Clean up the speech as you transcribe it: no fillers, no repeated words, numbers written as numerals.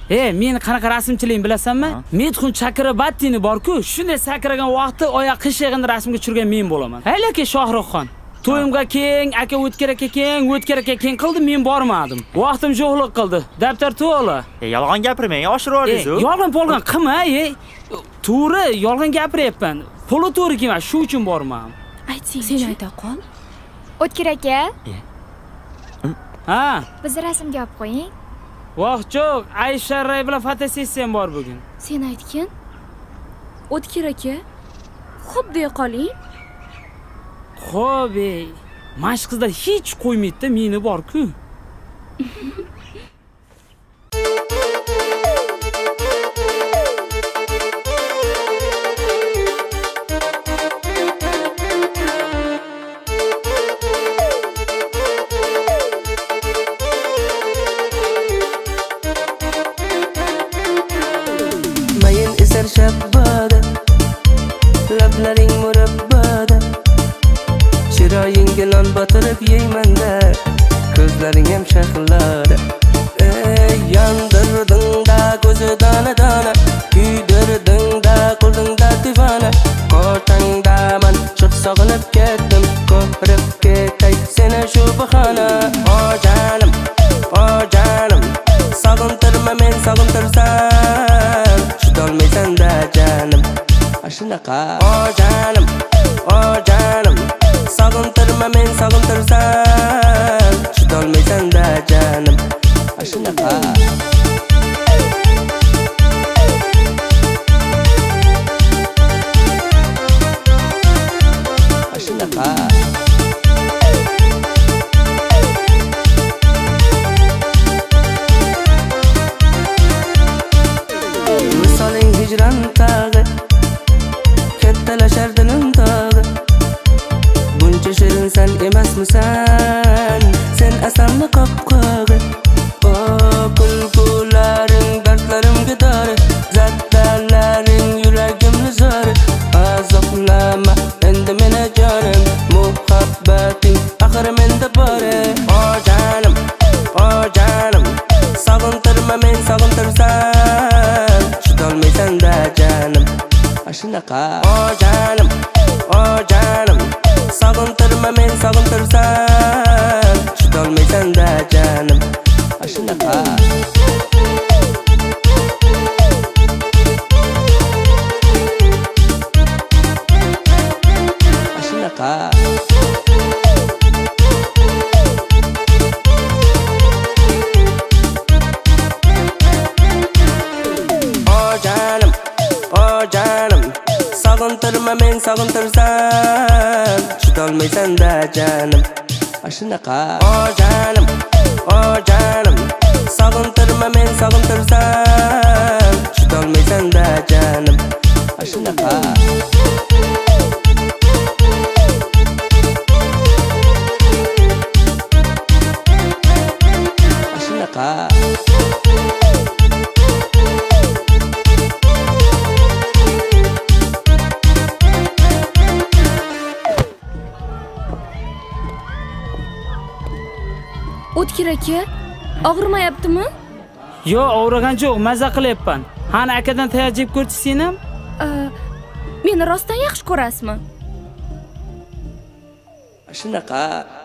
meni qanaqa rasmchiligim bilasanmi? Medxun Chakrabartini bor-ku, shunday sakragan vaqtda oyoq qishig'ini rasmga tushirgan men bo'laman. Haylaki Shohruxxon. To'yimga keng, aka O'tkir aka keng qildi, men bormadim. Vaqtim yo'qlik qildi. Daftar to'la. Yolg'on gapirmang, oshirib oldingiz-ku. Yolg'on polg'on qilma, to'g'ri, yolg'on gapiryapman. Puli to'g'ri kelmas, shu uchun bormadim. Ayting, sen ayta qol. O'tkir aka. Ha, biz rasmga olib qo'ying. Vaqtjo'q, Aysha Ray bilan fotosessiyam bor bugun. Sen aytgin. O'tkir aka. Xo'p deya qoling. Xo'p, mashq qizlar hech qo'ymaydi-da, meni bor-ku. Mayin eser shabbada, lablaring murabbada. Chiroyingga non botirib yeyman-da, ko'zlaring ham shahllada. Yondirding-da ko'zi dona-dona, kuydirding-da qo'lingda divona. Qo'rtangda man chiq sog'inib ketdim, ko'rib ketay seni shu bahona. O jonim, sog'intirma men sog'intirsam, chidolmaysan-da jonim. Shunaqa. O jonim, sog'intirma men sog'intirsam, chidolmaysan-da jonim. Shunaqa. Shunaqa. Misoling hijron tag'i, kattalashar dilim tag'i. Buncha shirin sen emasmisan, sen asamni qopqog'i. O kulgularing dardlarimga dori, zattalaring yuragimni zori. Azoblama endi meni jonim, muhabbating axir menda bor. O jonim, sog'intirma men sog'intirsam, chidolmaysan-da jonim. Shunaqa. O jonim, sog'intirma men sog'intirsam, chidolmaysan-da jonim. Shunaqa. Shunaqa. Sog'intirma men sog'intirsam, chidolmaysan-da jonim. Shunaqa. O jonim, sog'intirma men sog'intirsam, chidolmaysan-da jonim. Shunaqa. Shunaqa. O'tkir aka, og'rimayaptimi? Yo'q, og'rigan yo'q, mazza qilyapman. Qani akadan tayyor jeb ko'rchi sen ham? Meni rostdan yaxshi ko'rasizmi? Shunaqa.